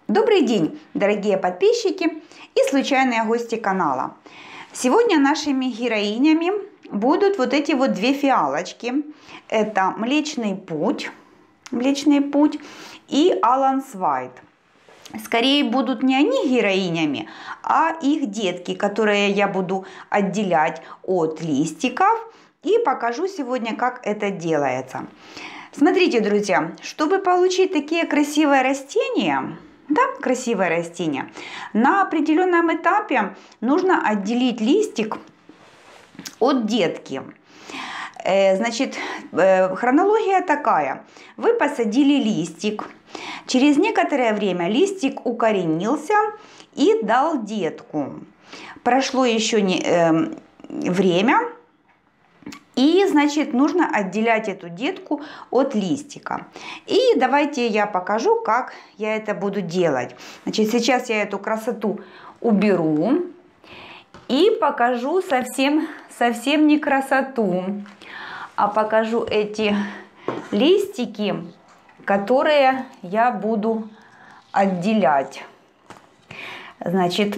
Добрый день, дорогие подписчики и случайные гости канала. Сегодня нашими героинями будут вот эти вот две фиалочки. Это Млечный Путь и Алан Свайт. Скорее будут не они героинями, а их детки, которые я буду отделять от листиков. И покажу сегодня, как это делается. Смотрите, друзья, чтобы получить такие красивые растения, на определенном этапе нужно отделить листик от детки. Значит, хронология такая. Вы посадили листик. Через некоторое время листик укоренился и дал детку. Прошло еще время. И, значит, нужно отделять эту детку от листика. И давайте я покажу, как я это буду делать. Значит, сейчас я эту красоту уберу и покажу совсем не красоту, а покажу эти листики, которые я буду отделять. Значит,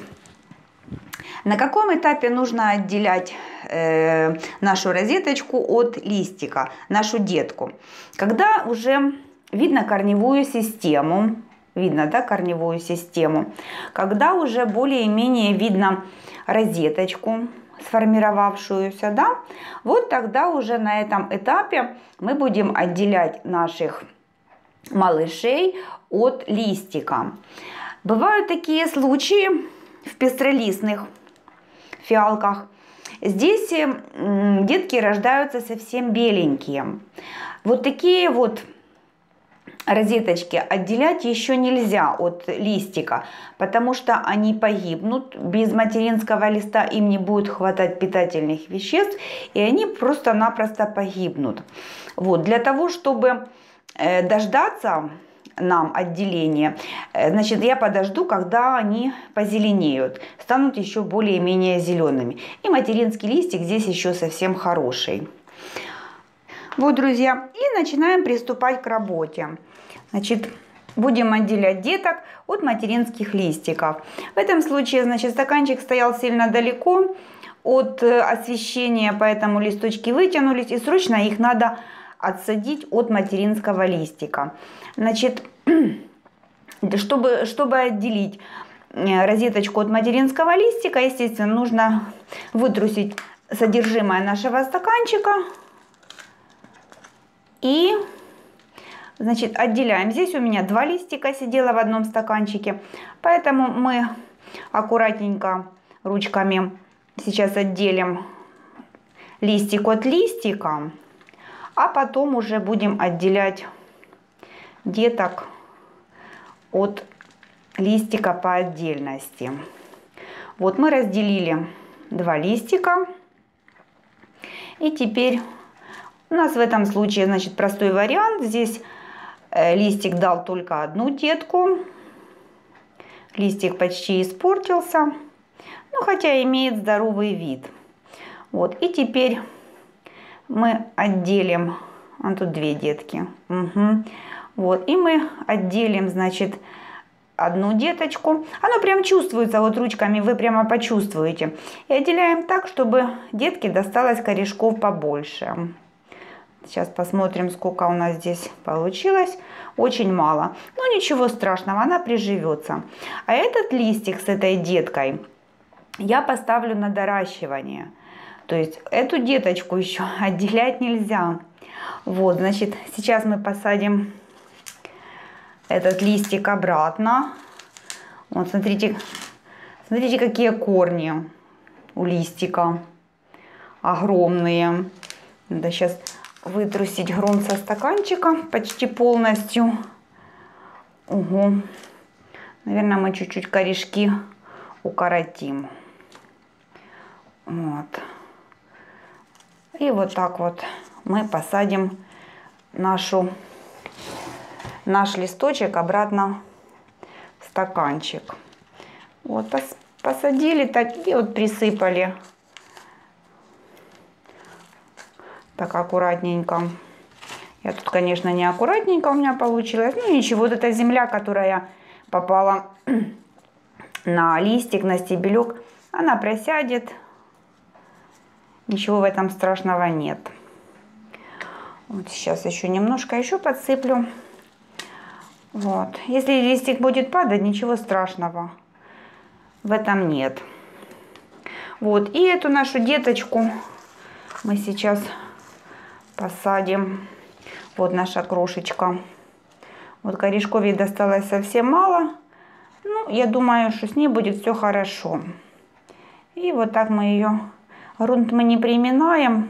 на каком этапе нужно отделять нашу розеточку от листика, нашу детку? Когда уже видно корневую систему, корневую систему, когда уже более-менее видно розеточку сформировавшуюся, да, вот тогда уже на этом этапе мы будем отделять наших малышей от листика. Бывают такие случаи в пестролистных фиалках. Здесь детки рождаются совсем беленькие. Вот такие вот розеточки отделять еще нельзя от листика, потому что они погибнут. Без материнского листа им не будет хватать питательных веществ, и они просто-напросто погибнут. Вот, для того, чтобы дождаться нам отделения, значит, я подожду, когда они позеленеют, станут еще более-менее зелеными. И материнский листик здесь еще совсем хороший. Вот, друзья, и начинаем приступать к работе. Значит, будем отделять деток от материнских листиков. В этом случае, значит, стаканчик стоял сильно далеко от освещения, поэтому листочки вытянулись, и срочно их надо отсадить от материнского листика. Значит, чтобы отделить розеточку от материнского листика, естественно, нужно вытрусить содержимое нашего стаканчика. И, значит, отделяем. Здесь у меня 2 листика сидело в одном стаканчике, поэтому мы аккуратненько ручками сейчас отделим листик от листика, а потом уже будем отделять деток от листика по отдельности. Вот мы разделили 2 листика. И теперь у нас в этом случае, значит, простой вариант. Здесь листик дал только одну детку. Листик почти испортился, но хотя имеет здоровый вид. Вот, и теперь мы отделим, тут 2 детки. Вот, и мы отделим, значит, одну деточку. Оно прям чувствуется, вот ручками вы прямо почувствуете. И отделяем так, чтобы детке досталось корешков побольше. Сейчас посмотрим, сколько у нас здесь получилось. Очень мало. Но ничего страшного, она приживется. А этот листик с этой деткой я поставлю на доращивание. То есть эту деточку еще отделять нельзя. Вот, значит, сейчас мы посадим этот листик обратно. Вот, смотрите, какие корни у листика. Огромные. Надо сейчас вытрусить грунт со стаканчика почти полностью. Угу. Наверное, мы чуть-чуть корешки укоротим. Вот. И вот так вот мы посадим наш листочек обратно в стаканчик. Вот посадили так и вот присыпали так аккуратненько. Я тут, конечно, не аккуратненько у меня получилось. Ну ничего, вот эта земля, которая попала на листик, на стебелек, она просядет. Ничего в этом страшного нет. Вот сейчас еще немножко еще подсыплю. Вот. Если листик будет падать, ничего страшного в этом нет. Вот. И эту нашу деточку мы сейчас посадим. Вот наша крошечка. Вот корешков ей досталось совсем мало. Ну, я думаю, что с ней будет все хорошо. И вот так мы ее... Грунт мы не приминаем,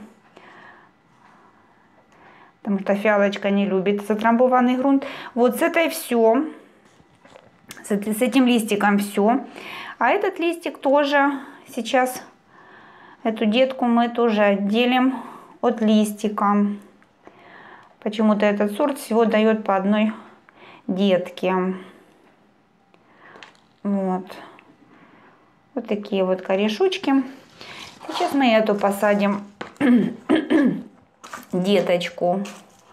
потому что фиалочка не любит затрамбованный грунт. Вот с этой все. С этим листиком все. А этот листик тоже сейчас, эту детку мы тоже отделим от листика. Почему-то этот сорт всего дает по одной детке. Вот. Вот такие вот корешочки. Сейчас мы эту посадим деточку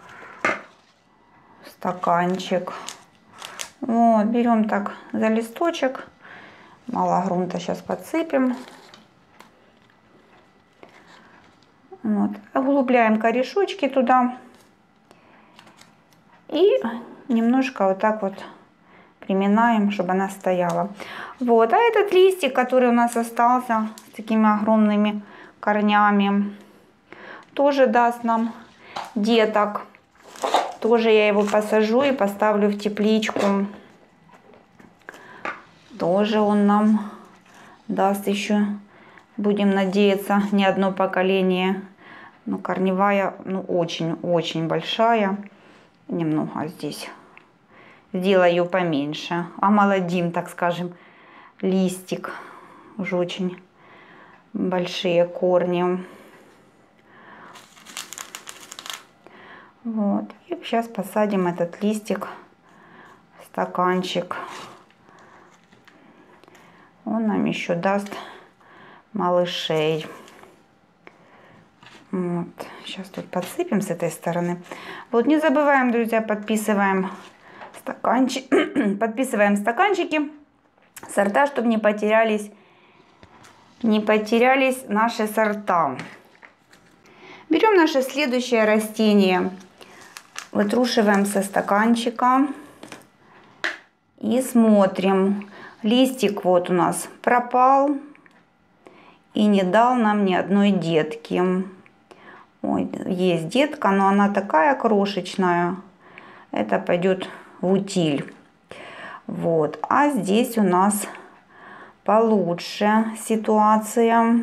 в стаканчик. Вот, берем так за листочек. Мало грунта сейчас подсыпем. Вот, углубляем корешочки туда. И немножко вот так вот приминаем, чтобы она стояла. Вот, а этот листик, который у нас остался с такими огромными корнями, тоже даст нам деток. Тоже я его посажу и поставлю в тепличку. Тоже он нам даст еще, будем надеяться, не одно поколение. Но корневая, ну, очень-очень большая. Немного здесь сделаю поменьше. Омолодим, так скажем, листик. Уже очень большие корни. Вот. И сейчас посадим этот листик в стаканчик. Он нам еще даст малышей. Вот. Сейчас тут подсыпем с этой стороны. Вот, не забываем, друзья, подписываем стаканчики, сорта, чтобы не потерялись наши сорта. Берем наше следующее растение, вытрушиваем со стаканчика и смотрим. Листик вот у нас пропал и не дал нам ни одной детки. Ой, есть детка, но она такая крошечная. Это пойдет в утиль. Вот. А здесь у нас получше ситуация.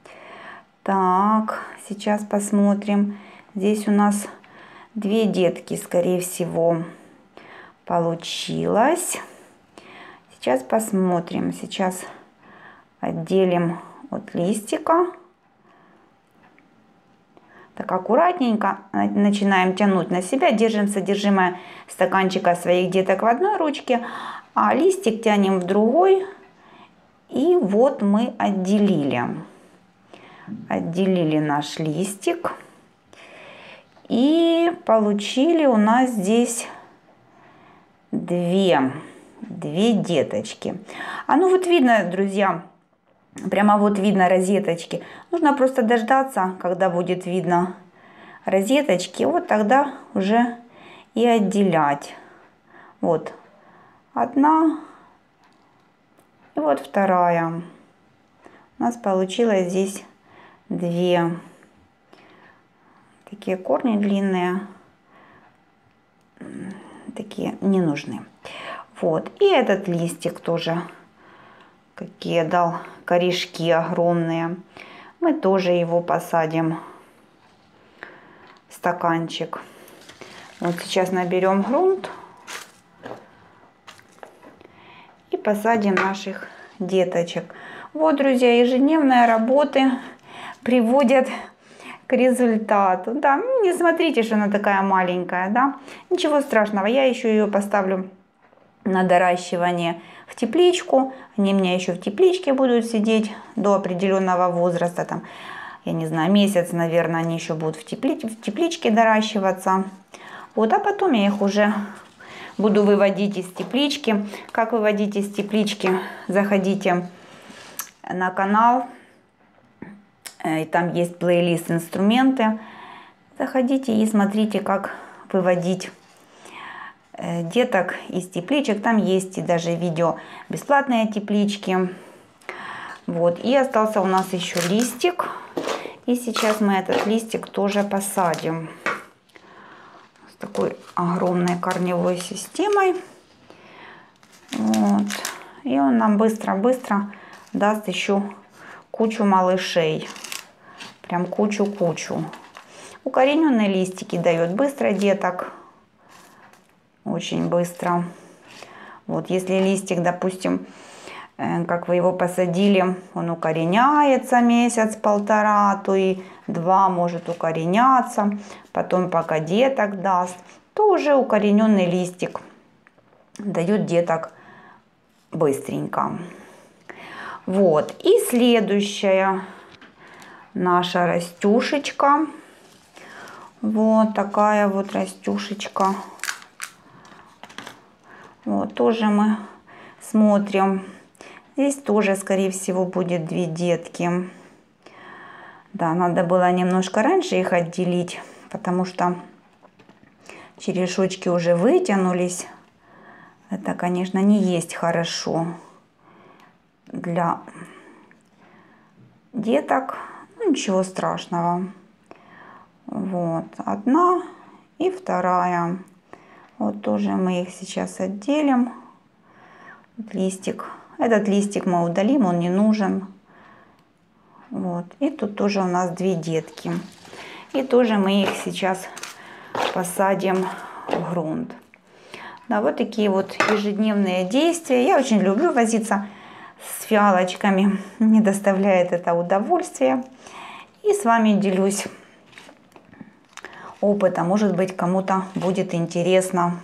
Так, сейчас посмотрим. Здесь у нас две детки, скорее всего, получилось. Сейчас посмотрим. Сейчас отделим от листика. Так, аккуратненько начинаем тянуть на себя. Держим содержимое стаканчика своих деток в одной ручке, а листик тянем в другой. И вот мы отделили наш листик. И получили у нас здесь две деточки. А ну вот видно, друзья, прямо вот видно розеточки. Нужно просто дождаться, когда будет видно розеточки. Вот тогда уже и отделять. Вот одна и вот вторая. У нас получилось здесь две. Такие корни длинные. Такие не нужны. Вот. И этот листик тоже. Какие дал корешки огромные. Мы тоже его посадим в стаканчик. Вот сейчас наберем грунт и посадим наших деточек. Вот, друзья, ежедневные работы приводят к результату. Да, не смотрите, что она такая маленькая, да. Ничего страшного, я еще ее поставлю на доращивание в тепличку. Они у меня еще в тепличке будут сидеть до определенного возраста, там, я не знаю, месяц, наверное, они еще будут в тепличке доращиваться. Вот, а потом я их уже буду выводить из теплички. Как выводить из теплички? Заходите на канал, и там есть плейлист «Инструменты». Заходите и смотрите, как выводить деток из тепличек. Там есть и даже видео бесплатные теплички. Вот. И остался у нас еще листик. И сейчас мы этот листик тоже посадим. С такой огромной корневой системой. Вот. И он нам быстро-быстро даст еще кучу малышей. Прям кучу-кучу. Укорененные листики дает быстро деток. Очень быстро. Вот если листик, допустим, как вы его посадили, он укореняется месяц-полтора, то и 2 может укореняться. Потом пока деток даст, то уже укорененный листик дает деток быстренько. Вот. И следующая наша растюшечка. Вот такая вот растюшечка. Вот тоже мы смотрим. Здесь тоже, скорее всего, будет 2 детки. Да, надо было немножко раньше их отделить, потому что черешочки уже вытянулись. Это, конечно, не есть хорошо для деток. Ну, ничего страшного. Вот, 1 и 2. Вот тоже мы их сейчас отделим. Листик. Этот листик мы удалим, он не нужен. Вот. И тут тоже у нас 2 детки. И тоже мы их сейчас посадим в грунт. Да, вот такие вот ежедневные действия. Я очень люблю возиться с фиалочками. Мне доставляет это удовольствие. И с вами делюсь опытом. Может быть, кому-то будет интересно.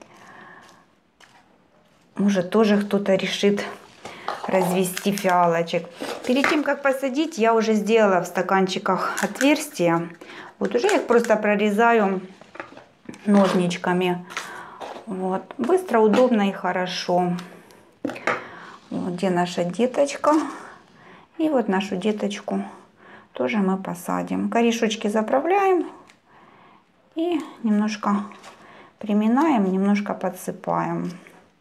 Может, тоже кто-то решит развести фиалочек. Перед тем, как посадить, я уже сделала в стаканчиках отверстия. Вот уже их просто прорезаю ножничками. Вот. Быстро, удобно и хорошо. Вот где наша деточка. И вот нашу деточку тоже мы посадим. Корешочки заправляем. И немножко приминаем, немножко подсыпаем.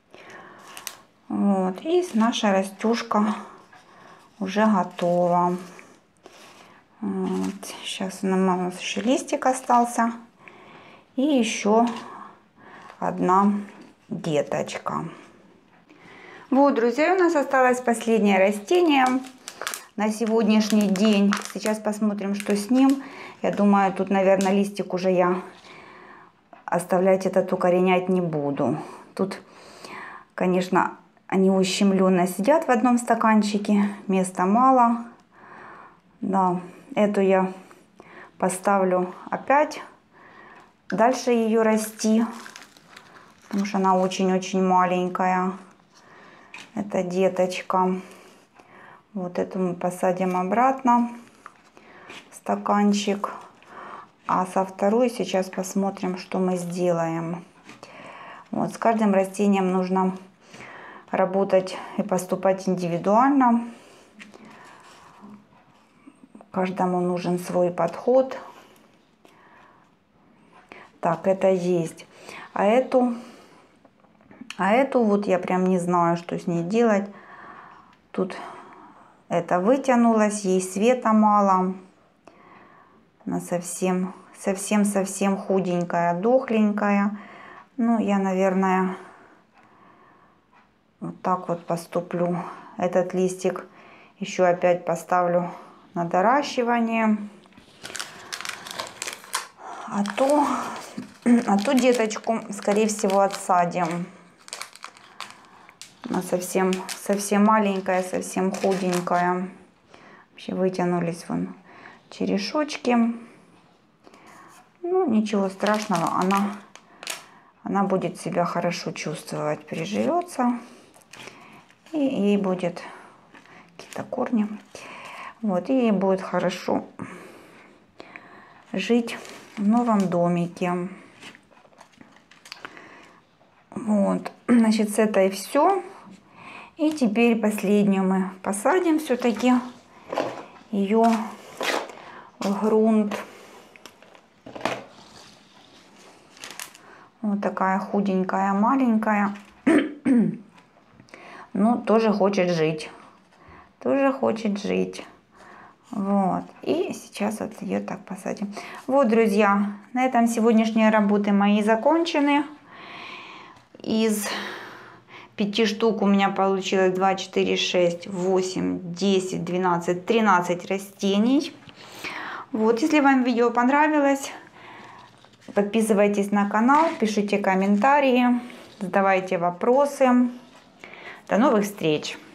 Вот. И наша растюшка уже готова. Вот. Сейчас у нас еще листик остался. И еще 1 деточка. Вот, друзья, у нас осталось последнее растение на сегодняшний день. Сейчас посмотрим, что с ним. Я думаю, тут, наверное, листик уже я оставлять этот укоренять не буду. Тут, конечно, они ущемленно сидят в одном стаканчике. Места мало. Да, эту я поставлю опять. Дальше ее расти. Потому что она очень-очень маленькая. Это деточка. Вот эту мы посадим обратно в стаканчик. А со второй сейчас посмотрим, что мы сделаем. Вот, с каждым растением нужно работать и поступать индивидуально. Каждому нужен свой подход. Так, это есть. А эту вот я прям не знаю, что с ней делать. Тут это вытянулось, ей света мало. Она совсем худенькая, дохленькая. Ну, я, наверное, вот так вот поступлю. Этот листик еще опять поставлю на доращивание. А ту деточку, скорее всего, отсадим. Она совсем маленькая, совсем худенькая. Вообще вытянулись вон черешочки. Ну, ничего страшного, она будет себя хорошо чувствовать, приживется. И ей будет какие-то корни. Вот, и ей будет хорошо жить в новом домике. Вот, значит, с этой все. И теперь последнюю мы посадим все-таки ее в грунт. Вот такая худенькая, маленькая. Ну, тоже хочет жить. Тоже хочет жить. Вот. И сейчас вот ее так посадим. Вот, друзья, на этом сегодняшние работы мои закончены. Из 5 штук у меня получилось 2, 4, 6, 8, 10, 12, 13 растений. Вот, если вам видео понравилось, подписывайтесь на канал, пишите комментарии, задавайте вопросы. До новых встреч!